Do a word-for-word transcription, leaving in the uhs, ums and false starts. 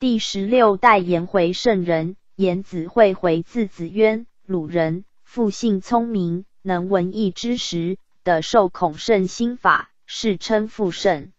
第十六代颜回圣人，颜子会回字子渊，鲁人，复性聪明，能文艺之时，得受孔圣心法，世称复圣。